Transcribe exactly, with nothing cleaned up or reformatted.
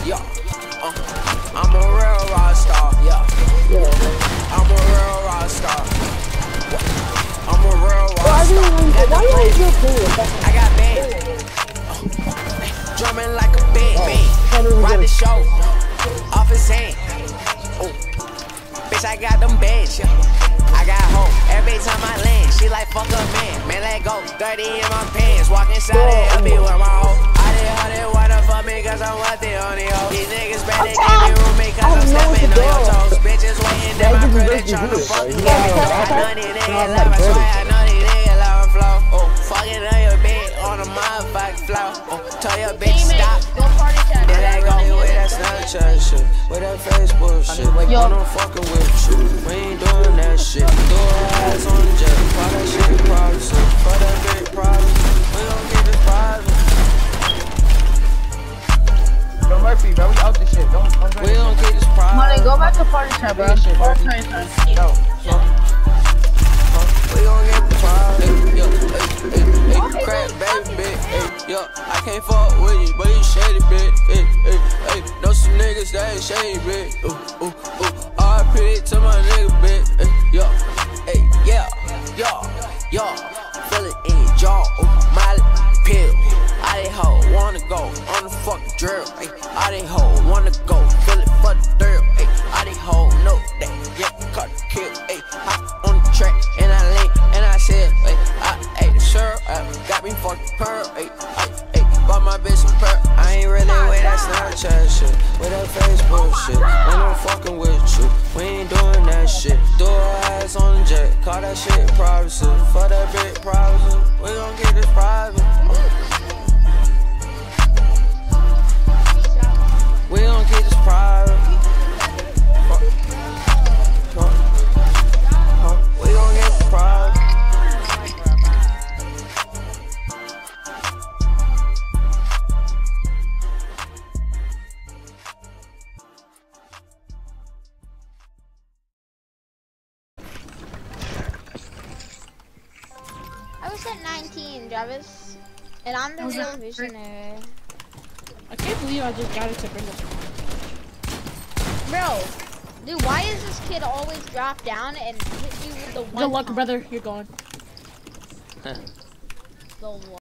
Yeah, uh, I'm a real rockstar. Yeah, yeah. I'm a real rockstar. I'm a real rockstar. I got band. Uh, drumming like a band. band. Ride the show off his hand. Oh, bitch, I got them bands. Yeah. I got hope every time I land. She like fuck a man. Man, let go. thirty in my pants. Walk inside it. I be with my hoe. I did how they wanna fuck me cause I'm what the only hoe. These niggas better give me roommate cause I'm stepping on your toes. Bitches waiting in my crib tryna fuck me. I know these niggas love my swag. I know these niggas love my flow. Oh, fucking on your bed on a motherfucking flow. Oh, tell your bitch stop. Then I go with that Snapchat shit. With that Facebook shit. When I'm fucking with you. We ain't doing that shit. Do our ass on the jet. Call that shit privacy. For that big privacy. We gon' get this private. Yo, Murphy, bro, we out this shit. Don't, don't we gon' get this private. Money, go back to party chat, bro. Party chat. Yo, yo. We gon' get the private. Yo, hey, hey, hey, crack baby, bitch. Hey, yo, I can't fuck with you, but you shady, bitch. Hey, hey, hey, know some niggas that ain't shady, bitch. Ooh, ooh, ooh. R P to my nigga, bitch. Hey, yo, hey, yeah, yo, yo. Feel it in your jaw, ooh, Miley pill. I didn't hoe, wanna go on the fucking drill. Ay, I didn't hoe, wanna go feel it for the thrill. Ay, I didn't hoe, know that, yeah, cut the kill. Ay, hop on the track and I lean and I said, ay, I ate the syrup, ay, got me fucking pearl. Ay, ay, ay, bought my bitch some pearl. I ain't really with that Snapchat shit, with that Facebook shit. When I'm fucking with you, we ain't doing that shit. Do our ass on the jet, call that shit privacy. For that big privacy, we gon' get this private. We gon' get this private. We gon' get this private. I was at nineteen, Travis, and I'm the real visionary. I can't believe I just got it to bring up. Bro, dude, why is this kid always drop down and hit you with the one? Good luck, brother. You're gone. The